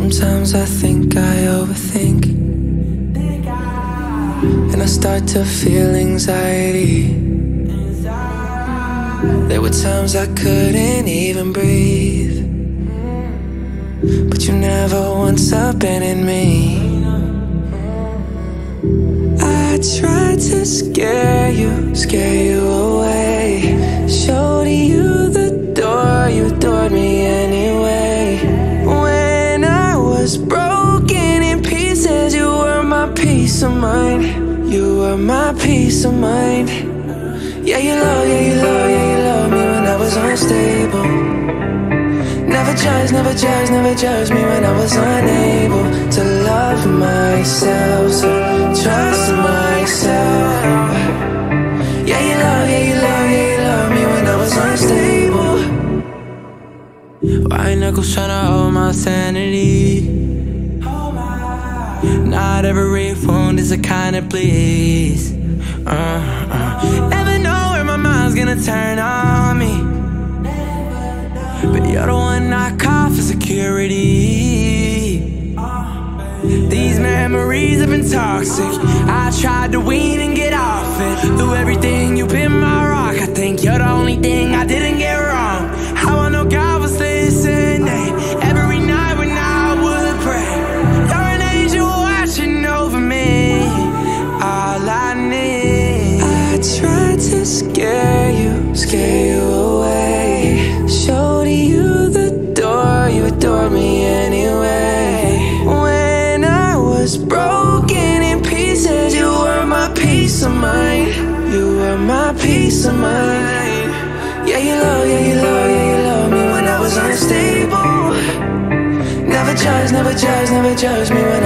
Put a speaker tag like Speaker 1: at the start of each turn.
Speaker 1: Sometimes I think I overthink, and I start to feel anxiety. There were times I couldn't even breathe, but you never once abandoned me. I tried to scare you away. Showed you the door, you adored me anyway. When I was broken in pieces, you were my peace of mind. You were my peace of mind. Yeah, you love me when I was unstable. Never judged me when I was unable to love myself, so trust myself. Yeah, you love me when I was unstable. White knuckles tryna hold my sanity. Not every wound is a kind of bleeds. Never know where my mind's gonna turn on me, but you're the one I call for security. These memories have been toxic. I tried to wean and get off it. Through everything, you've been my rock. I think you're the only thing I didn't get wrong. How I know God was listening every night when I would pray. You're an angel watching over me, all I need. I tried to scare you away. Showed you the door, you adored me anyway. When I was broken in pieces, you were my peace of mind. You were my peace of mind. Yeah, you love me when I was unstable. Never judged me when